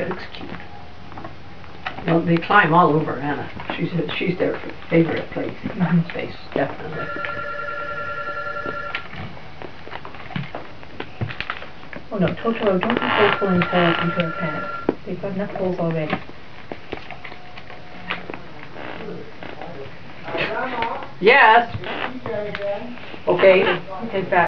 it looks cute. Well, they climb all over Anna. She's their favorite place. Space, definitely. Oh no, Totoro, don't go pulling holes into her pants. They've got enough holes already. Yes. Okay. Take that.